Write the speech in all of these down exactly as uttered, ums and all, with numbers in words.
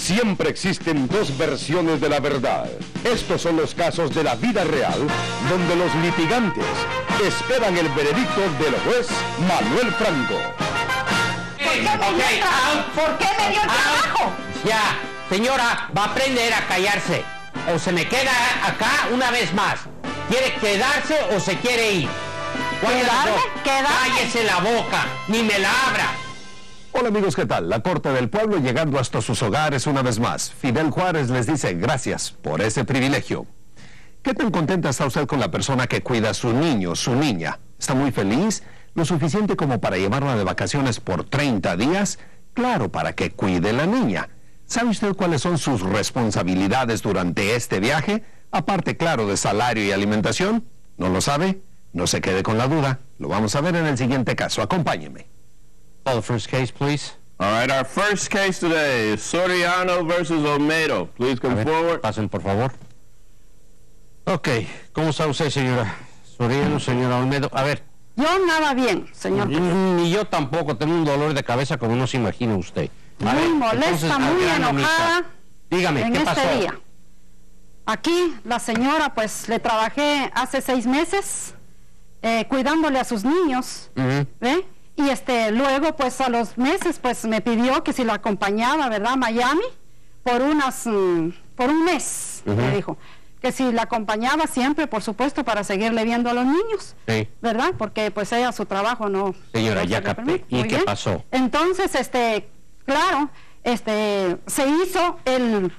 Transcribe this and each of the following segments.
Siempre existen dos versiones de la verdad. Estos son los casos de la vida real, donde los litigantes esperan el veredicto del juez Manuel Franco. ¿Por qué me dio el trabajo? ¿Por qué me dio el trabajo? Ya, señora, va a aprender a callarse. O se me queda acá una vez más. ¿Quiere quedarse o se quiere ir? ¿Quedarme? ¿Quedarme? Cállese la boca, ni me la abra. Hola amigos, ¿qué tal? La Corte del Pueblo llegando hasta sus hogares una vez más. Fidel Juárez les dice gracias por ese privilegio. ¿Qué tan contenta está usted con la persona que cuida a su niño, su niña? ¿Está muy feliz? ¿Lo suficiente como para llevarla de vacaciones por treinta días? Claro, para que cuide la niña. ¿Sabe usted cuáles son sus responsabilidades durante este viaje? Aparte, claro, de salario y alimentación. ¿No lo sabe? No se quede con la duda. Lo vamos a ver en el siguiente caso. Acompáñeme. Call the first case, please. All right, our first case today is Soriano versus Olmedo. Please come A ver, forward. pasen, por favor. Ok, ¿cómo está usted, señora Soriano, señora Olmedo? A ver. Yo nada bien, señor. Ni yo tampoco, tengo un dolor de cabeza como no se imagina usted. A Muy ver, molesta, entonces, muy al grano, enojada. mija. Dígame, en ¿qué este pasó? día. Aquí, la señora, pues, le trabajé hace seis meses, eh, cuidándole a sus niños, Ujú. ¿ve? Y este, luego, pues, a los meses, pues, me pidió que si la acompañaba, ¿verdad?, a Miami, por unas, mm, por un mes, Ujú. me dijo. Que si la acompañaba siempre, por supuesto, para seguirle viendo a los niños, Sí. ¿verdad? Porque, pues, ella, su trabajo no... Señora, no ya se le capté. permite. ¿Y Muy qué bien. pasó? Entonces, este, claro, este, se hizo el,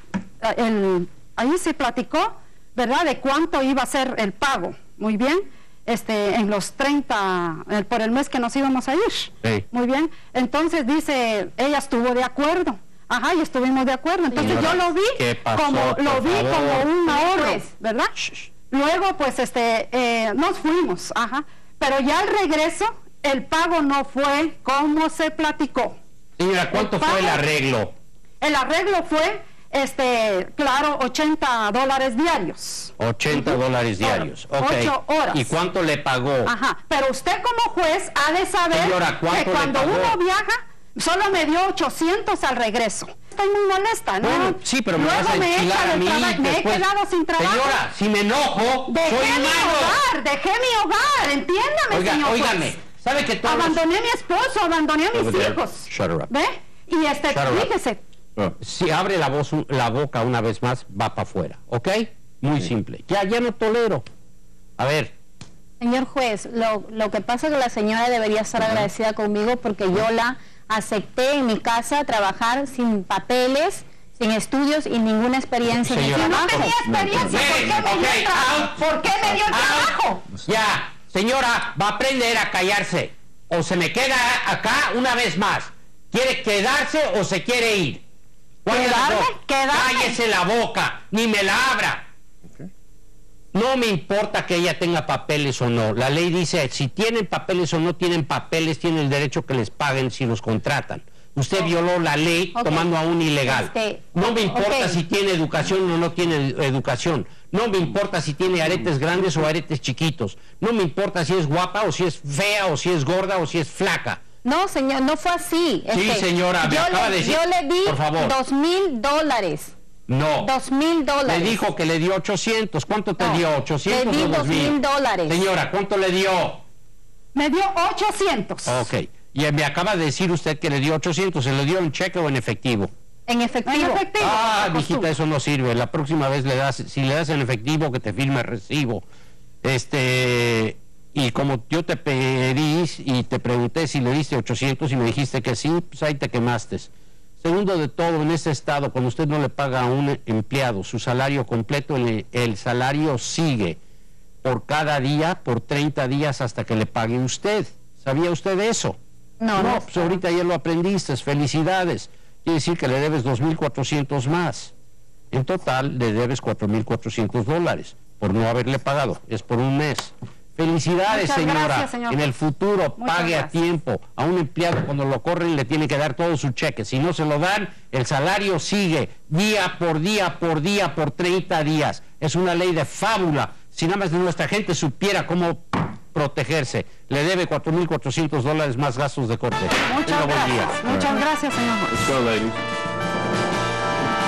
el, ahí se platicó, ¿verdad?, de cuánto iba a ser el pago, muy bien, este, en los treinta, el, por el mes que nos íbamos a ir, Sí. muy bien, entonces dice, ella estuvo de acuerdo, ajá, y estuvimos de acuerdo, entonces Señora, yo lo vi, ¿qué pasó, como, lo por vi favor? como un ahorro, Pues, ¿verdad? Shh, shh. Luego, pues, este, eh, nos fuimos, ajá, pero ya al regreso, el pago no fue como se platicó. Señora, ¿cuánto El fue el pago- arreglo? El arreglo fue, este, claro, ochenta dólares diarios. ochenta dólares diarios. Por Ok. ocho horas. ¿Y cuánto le pagó? Ajá, pero usted como juez ha de saber Señora, ¿cuánto que le cuando pagó? uno viaja, solo me dio ochocientos al regreso. Estoy muy molesta, ¿no? Bueno, sí, pero me Luego vas a me enchilar echa a del mí traba- me he después. quedado sin trabajo. Señora, si me enojo, Dejé soy mi humano. hogar, dejé mi hogar, entiéndame, Oiga, señor óigame, juez. ¿sabe que todos... Abandoné a mi esposo, abandoné a mis Over there. hijos. Shut her up. ¿Ve? Y este, Shut her up. fíjese, Si abre la, voz, la boca una vez más, va para afuera, ¿ok? Muy simple. Ya, ya no tolero. A ver, Señor juez, lo, lo que pasa es que la señora debería estar agradecida conmigo porque yo la acepté en mi casa a trabajar sin papeles, sin estudios y ninguna experiencia en el Señora, no trabajo. tenía experiencia, ¿por qué me dio el Ok, trabajo? out. ¿Por qué me dio el Out. trabajo? ya, señora, va a aprender a callarse. O se me queda acá una vez más. ¿Quiere quedarse o se quiere ir? ¿Cuál de las ¿Quedarme? dos? ¿Quedarme? Cállese la boca, ni me la abra. No me importa que ella tenga papeles o no. La ley dice, si tienen papeles o no tienen papeles, tienen el derecho que les paguen si los contratan. Usted violó la ley Ok. tomando a un ilegal. Este, No me importa ok. si tiene educación o no tiene educación. No me importa si tiene aretes grandes o aretes chiquitos. No me importa si es guapa o si es fea o si es gorda o si es flaca. No, señor, no fue así. Sí, Este, señora, me yo acaba le, de decir- Yo le di por favor. dos mil dólares. No. Dos mil Le dólares. dijo que le dio ochocientos. ¿Cuánto te No, dio? ¿ochocientos le di o dos dos mil dólares. Señora, ¿cuánto le dio? Me dio ochocientos. Ok. Y me acaba de decir usted que le dio ochocientos. ¿Se lo dio en cheque o en efectivo? En efectivo. En efectivo. Ah, como mijita, costumbre. eso no sirve. La próxima vez le das, si le das en efectivo, que te firme recibo. Este, y como yo te pedí y te pregunté si le diste ochocientos y me dijiste que sí, pues ahí te quemaste. Segundo de todo, en este estado, cuando usted no le paga a un empleado su salario completo, el, el salario sigue por cada día, por treinta días hasta que le pague usted. ¿Sabía usted eso? No, No, no. pues ahorita ya lo aprendiste, felicidades. Quiere decir que le debes dos mil cuatrocientos más. En total le debes cuatro mil cuatrocientos dólares por no haberle pagado. Es por un mes. Felicidades, Muchas señora. gracias, señor En el juez. futuro Muchas pague a gracias. tiempo. A un empleado cuando lo corren le tiene que dar todo su cheque. Si no se lo dan, el salario sigue día por día, por día, por treinta días. Es una ley de fábula. Si nada más nuestra gente supiera cómo protegerse, le debe cuatro mil cuatrocientos dólares más gastos de corte. Muchas Tenga buen día. gracias, muchas gracias, señor juez. Let's go, ladies.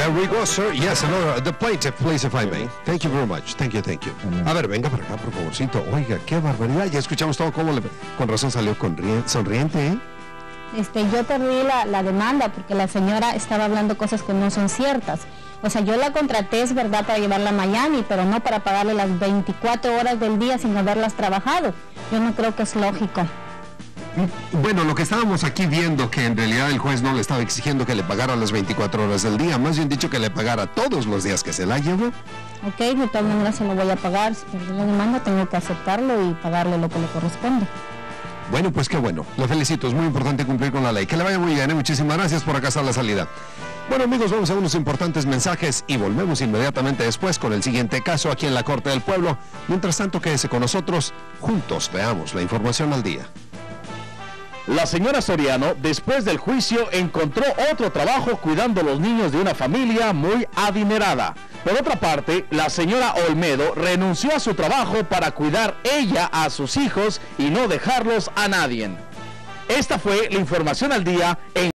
There we go, sir. Yes, hello. The plaintiff, please, if I may. Thank you very much. Thank you, thank you. A ver, venga para acá, por favorcito. Oiga, qué barbaridad. Ya escuchamos todo cómo le... Con razón salió sonriente, ¿eh? Este, yo perdí la, la demanda porque la señora estaba hablando cosas que no son ciertas. O sea, yo la contraté, es verdad, para llevarla a Miami, pero no para pagarle las veinticuatro horas del día sin haberlas trabajado. Yo no creo que es lógico. Bueno, lo que estábamos aquí viendo, que en realidad el juez no le estaba exigiendo que le pagara las veinticuatro horas del día, más bien dicho que le pagara todos los días que se la llevó. Ok, de todas maneras se lo voy a pagar. Si perdí la demanda, tengo que aceptarlo y pagarle lo que le corresponde. Bueno, pues qué bueno. Lo felicito, es muy importante cumplir con la ley. Que le vaya muy bien, ¿eh? Muchísimas gracias por acá está la salida. Bueno, amigos, vamos a unos importantes mensajes y volvemos inmediatamente después con el siguiente caso aquí en la Corte del Pueblo. Mientras tanto, quédese con nosotros. Juntos veamos la información al día. La señora Soriano, después del juicio, encontró otro trabajo cuidando a los niños de una familia muy adinerada. Por otra parte, la señora Olmedo renunció a su trabajo para cuidar ella a sus hijos y no dejarlos a nadie. Esta fue la información al día en